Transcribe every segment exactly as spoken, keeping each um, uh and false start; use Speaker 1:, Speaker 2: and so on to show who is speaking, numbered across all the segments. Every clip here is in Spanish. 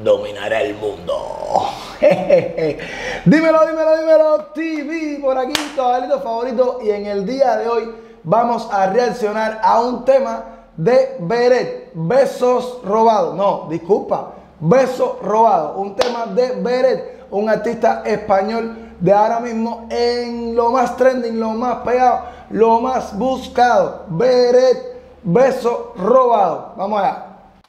Speaker 1: dominará el mundo. Dímelo, dímelo, dímelo, T V, por aquí, tu abuelito favorito. Y en el día de hoy vamos a reaccionar a un tema de Beret, Besos Robados. No, disculpa, Besos Robados. Un tema de Beret, un artista español de ahora mismo en lo más trending, lo más pegado, lo más buscado. Beret, Besos Robados. Vamos allá.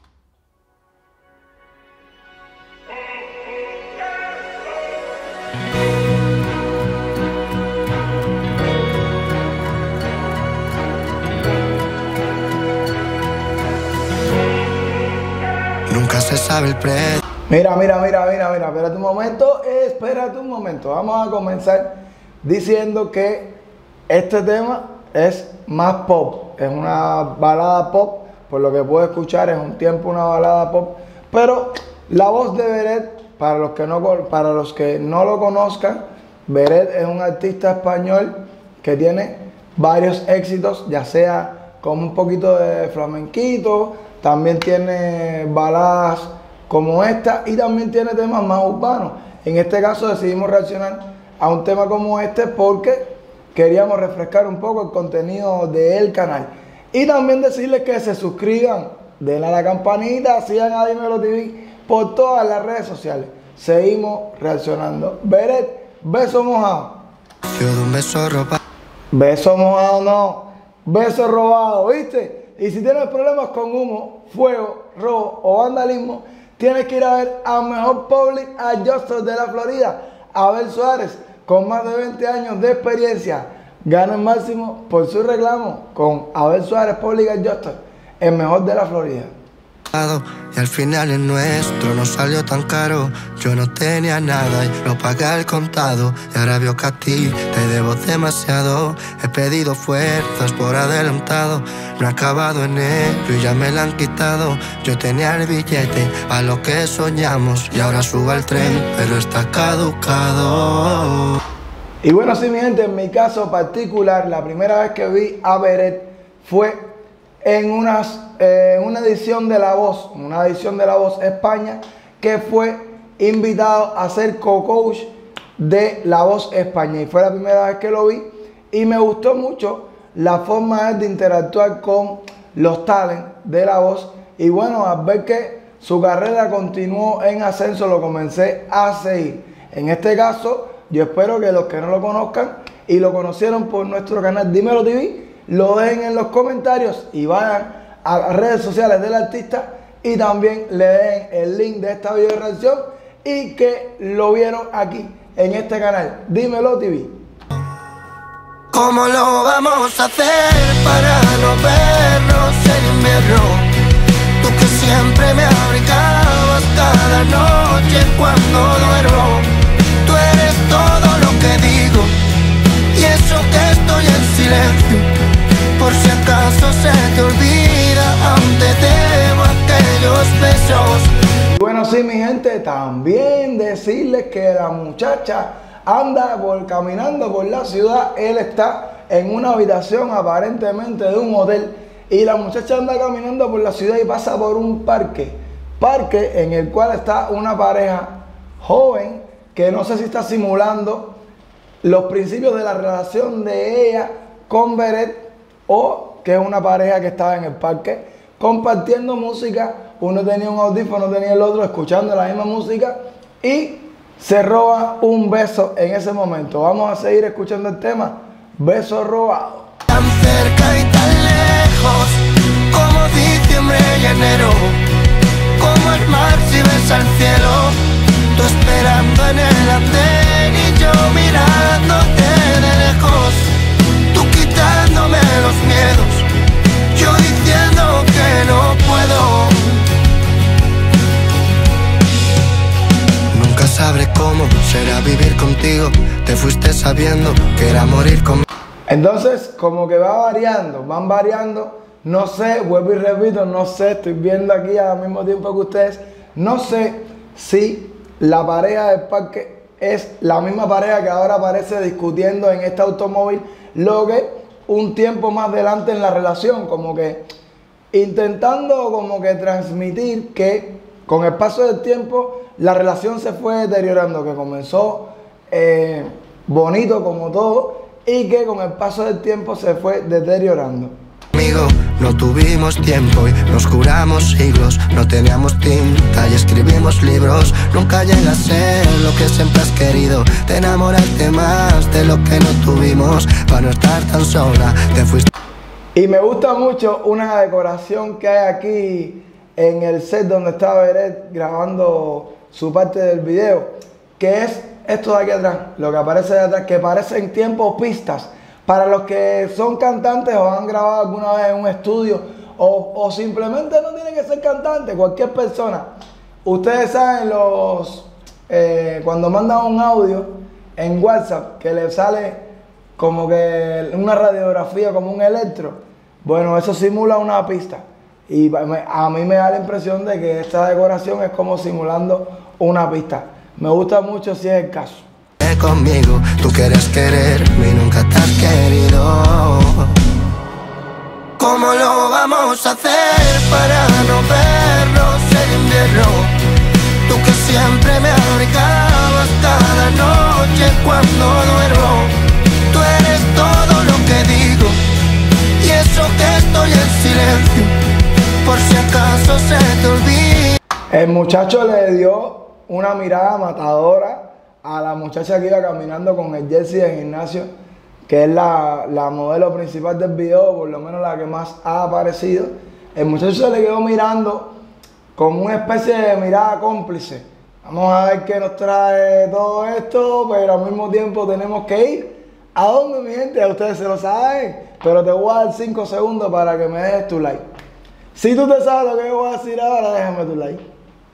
Speaker 2: Nunca se sabe el precio.
Speaker 1: Mira, mira, mira, mira, mira, espérate un momento, espérate un momento. Vamos a comenzar diciendo que este tema es más pop, es una balada pop, por lo que puedo escuchar es un tiempo una balada pop, pero la voz de Beret, para los que no, para los que no lo conozcan, Beret es un artista español que tiene varios éxitos, ya sea con un poquito de flamenquito, también tiene baladas como esta y también tiene temas más urbanos. En este caso decidimos reaccionar a un tema como este porque queríamos refrescar un poco el contenido del canal. Y también decirles que se suscriban, denle a la campanita, sigan a Dímelo T V por todas las redes sociales. Seguimos reaccionando. Beret, beso mojado.
Speaker 2: Yo de un beso robado.
Speaker 1: Beso mojado no, beso robado, ¿viste? Y si tienes problemas con humo, fuego, robo o vandalismo, tienes que ir a ver a Mejor Public Adjuster de la Florida, Abel Suárez, con más de veinte años de experiencia. Gana el máximo por su reclamo con Abel Suárez Public Adjuster, el mejor de la Florida.
Speaker 2: Y al final el nuestro no salió tan caro. Yo no tenía nada y lo pagué al contado. Y ahora veo que a ti te debo demasiado. He pedido fuerzas por adelantado. No he acabado en ello y ya me la han quitado. Yo tenía el billete a lo que soñamos. Y ahora subo al tren, pero está caducado.
Speaker 1: Y bueno, sí, mi gente, en mi caso particular, la primera vez que vi a Beret fue en unas, eh, una edición de La Voz, una edición de La Voz España, que fue invitado a ser co-coach de La Voz España. Y fue la primera vez que lo vi y me gustó mucho la forma de interactuar con los talents de La Voz. Y bueno, al ver que su carrera continuó en ascenso, lo comencé a seguir. En este caso, yo espero que los que no lo conozcan y lo conocieron por nuestro canal Dímelo T V, lo dejen en los comentarios y vayan a las redes sociales del artista y también le den el link de esta video reacción y que lo vieron aquí en este canal Dímelo T V.
Speaker 2: ¿Cómo lo vamos a hacer para no vernos en invierno? Tú que siempre me abrigabas cada noche cuando duermo. Tú eres todo lo que digo y eso que estoy en silencio. Por si acaso se te olvida, aún te debo aquellos besos.
Speaker 1: Bueno, sí, mi gente, también decirles que la muchacha anda por, caminando por la ciudad. Él está en una habitación aparentemente de un hotel y la muchacha anda caminando por la ciudad y pasa por un parque. Parque en el cual está una pareja joven que no sé si está simulando los principios de la relación de ella con Beret, o que es una pareja que estaba en el parque compartiendo música. Uno tenía un audífono, tenía el otro escuchando la misma música y se roba un beso en ese momento. Vamos a seguir escuchando el tema Beso Robado.
Speaker 2: Tan cerca y tan lejos como diciembre y enero, como el mar si ves al cielo. Tú esperando en el andén y yo mirándote de lejos. Tú quitándome los miedos, yo diciendo que no puedo. Nunca sabré cómo será vivir contigo. Te fuiste sabiendo que era morir conmigo.
Speaker 1: Entonces, como que va variando, van variando. No sé, vuelvo y repito, no sé, estoy viendo aquí al mismo tiempo que ustedes. No sé si la pareja del parque es la misma pareja que ahora aparece discutiendo en este automóvil, lo que un tiempo más adelante en la relación, como que intentando como que transmitir que con el paso del tiempo la relación se fue deteriorando, que comenzó eh, bonito como todo y que con el paso del tiempo se fue deteriorando.
Speaker 2: Amigo, no tuvimos tiempo y nos juramos siglos. No teníamos tinta y escribimos libros. Nunca llega a ser lo que siempre has querido. Te enamoraste más de lo que no tuvimos. Para no estar tan sola, te fuiste.
Speaker 1: Y me gusta mucho una decoración que hay aquí en el set donde está Beret grabando su parte del video, que es esto de aquí atrás, lo que aparece de atrás, que parecen tiempos pistas. Para los que son cantantes o han grabado alguna vez en un estudio o, o simplemente no tienen que ser cantantes, cualquier persona. Ustedes saben los eh, cuando mandan un audio en WhatsApp que le sale como que una radiografía, como un electro. Bueno, eso simula una pista. Y a mí me da la impresión de que esta decoración es como simulando una pista. Me gusta mucho si es el caso.
Speaker 2: Conmigo, tú quieres quererme y nunca te has querido. ¿Cómo lo vamos a hacer para no vernos en invierno? Tú que siempre me abrigabas cada noche cuando duermo. Tú eres todo lo que digo y eso que estoy en silencio, por si acaso se te olvida.
Speaker 1: El muchacho le dio una mirada matadora a la muchacha que iba caminando con el jersey de gimnasio, que es la, la modelo principal del video, por lo menos la que más ha aparecido. El muchacho se le quedó mirando como una especie de mirada cómplice. Vamos a ver qué nos trae todo esto, pero al mismo tiempo tenemos que ir. ¿A dónde, mi gente? Ustedes se lo saben, pero te voy a dar cinco segundos para que me dejes tu like. Si tú te sabes lo que yo voy a decir ahora, déjame tu like.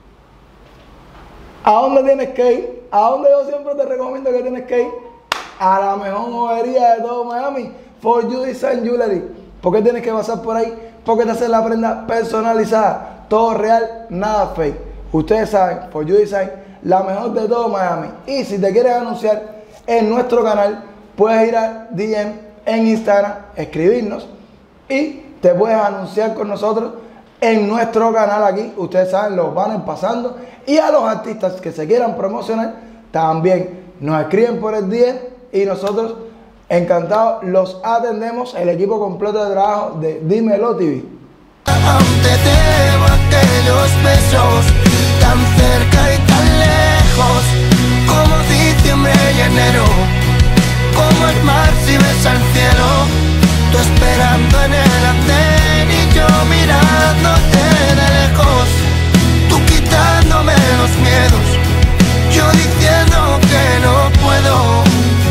Speaker 1: ¿A dónde tienes que ir? ¿A dónde yo siempre te recomiendo que tienes que ir? A la mejor joyería de todo Miami, For You Design Jewelry. ¿Por qué tienes que pasar por ahí? Porque te hacen la prenda personalizada, todo real, nada fake. Ustedes saben, For You Design, la mejor de todo Miami. Y si te quieres anunciar en nuestro canal, puedes ir a D M en Instagram, escribirnos y te puedes anunciar con nosotros en nuestro canal aquí. Ustedes saben, los van pasando. Y a los artistas que se quieran promocionar, también nos escriben por el D M y nosotros encantados los atendemos, el equipo completo de trabajo de Dímelo T V.
Speaker 2: Aún te debo aquellos besos, tan cerca y tan lejos, como diciembre y enero, como el mar si ves al cielo, tú esperando en el andén y yo mirándote de lejos, tú quitándome los miedos, yo diciendo que no puedo,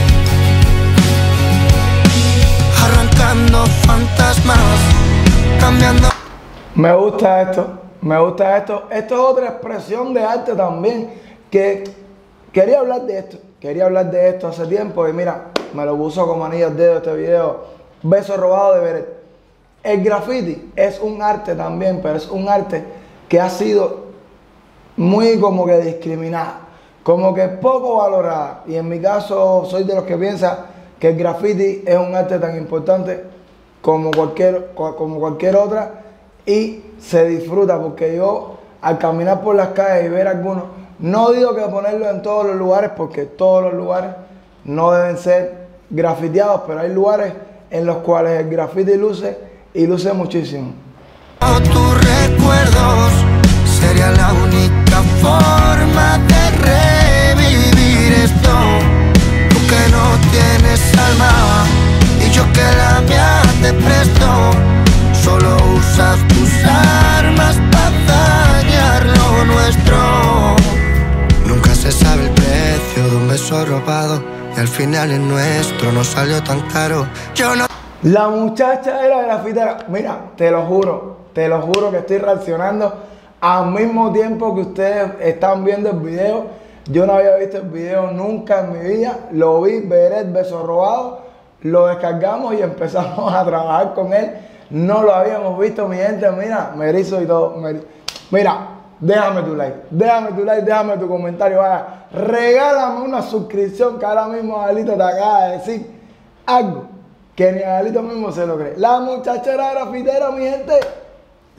Speaker 2: arrancando fantasmas, cambiando.
Speaker 1: Me gusta esto, me gusta esto. Esto es otra expresión de arte también, que quería hablar de esto, quería hablar de esto hace tiempo y mira, me lo puso como anillo al dedo este video, Beso Robado de Beret. El graffiti es un arte también, pero es un arte que ha sido muy como que discriminada, como que poco valorada. Y en mi caso soy de los que piensa que el graffiti es un arte tan importante como cualquier, como cualquier otra y se disfruta, porque yo al caminar por las calles y ver algunos, no digo que ponerlo en todos los lugares porque todos los lugares no deben ser grafiteados, pero hay lugares en los cuales el graffiti luce y luce muchísimo.
Speaker 2: Tus recuerdos sería la única forma de revivir esto. Tú que no tienes alma y yo que la mía te presto. Solo usas tus armas para dañar lo nuestro. Nunca se sabe el precio de un beso robado y al final el nuestro no salió tan caro. Yo no.
Speaker 1: La muchacha era grafitera. Mira, te lo juro, te lo juro que estoy reaccionando al mismo tiempo que ustedes están viendo el video. Yo no había visto el video nunca en mi vida. Lo vi, Beret, Beso Robado. Lo descargamos y empezamos a trabajar con él. No lo habíamos visto, mi gente. Mira, me erizo y todo. Me... Mira, déjame tu like. Déjame tu like, déjame tu comentario. Vaya, regálame una suscripción que ahora mismo Adelito te acaba de decir algo que ni Adelito mismo se lo cree. La muchacha era grafitera, mi gente.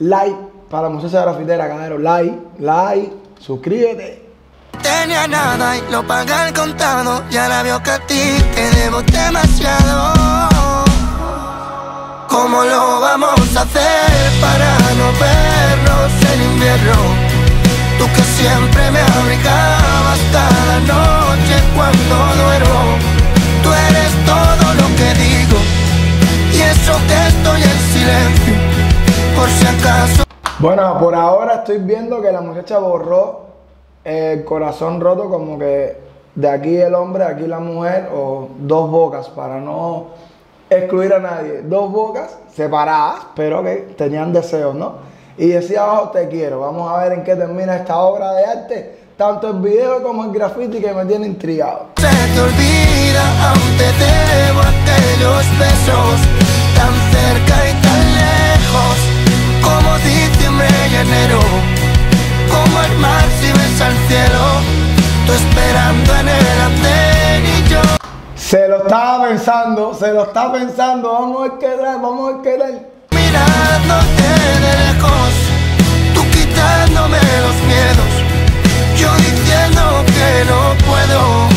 Speaker 1: like para la muchacha grafitera, cadero, like, like, suscríbete.
Speaker 2: Tenía nada y lo pagué al contado. Y ahora veo que a ti te debo demasiado. ¿Cómo lo vamos a hacer para no vernos en invierno? Tú que siempre me abrigabas cada noche cuando duermo. Tú eres todo lo que digo y eso que estoy en silencio, por si acaso.
Speaker 1: Bueno, por ahora estoy viendo que la muchacha borró el corazón roto, como que de aquí el hombre, de aquí la mujer, o dos bocas, para no excluir a nadie. Dos bocas separadas, pero que tenían deseos, ¿no? Y decía abajo, te quiero. Vamos a ver en qué termina esta obra de arte, tanto el video como el graffiti, que me tiene intrigado.
Speaker 2: Se te olvida, aún te debo aquellos besos, tan cerca y tan lejos, como diciembre y enero, como el mar si ves al cielo, tú esperando en el andén y yo.
Speaker 1: Se lo estaba pensando, se lo está pensando, vamos a ver qué tal, vamos a ver qué tal.
Speaker 2: Mirándote de lejos, tú quitándome los miedos, yo diciendo que no puedo.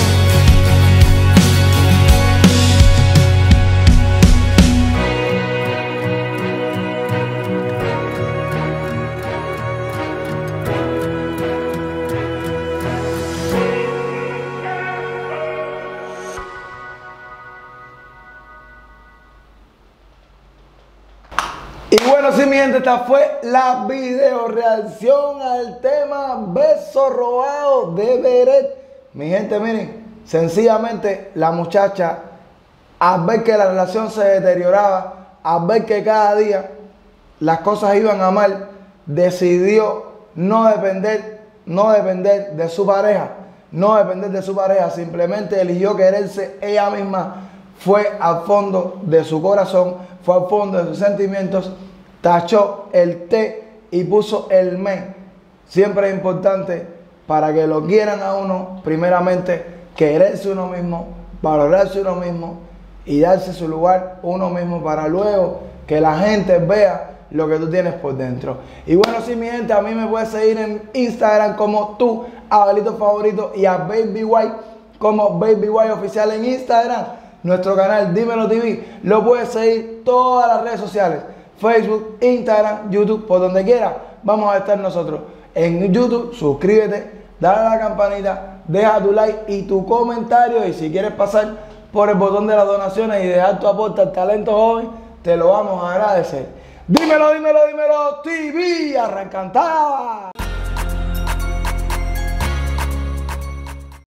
Speaker 1: Y bueno, sí, mi gente, esta fue la video reacción al tema Beso Robado de Beret. Mi gente, miren, sencillamente la muchacha, al ver que la relación se deterioraba, al ver que cada día las cosas iban a mal, decidió no depender, no depender de su pareja, no depender de su pareja, simplemente eligió quererse ella misma. Fue al fondo de su corazón, fue al fondo de sus sentimientos, tachó el T y puso el me. Siempre es importante, para que lo quieran a uno, primeramente quererse uno mismo, valorarse uno mismo y darse su lugar uno mismo, para luego que la gente vea lo que tú tienes por dentro. Y bueno, sí, mi gente, a mí me puedes seguir en Instagram como tu Abelito Favorito y a Baby White como Baby White Oficial en Instagram. Nuestro canal Dímelo T V lo puedes seguir todas las redes sociales, Facebook, Instagram, YouTube, por donde quiera vamos a estar nosotros. En YouTube, suscríbete, dale a la campanita, deja tu like y tu comentario, y si quieres pasar por el botón de las donaciones y dejar tu aporte al talento joven, te lo vamos a agradecer. Dímelo, dímelo, dímelo T V, arrancantada.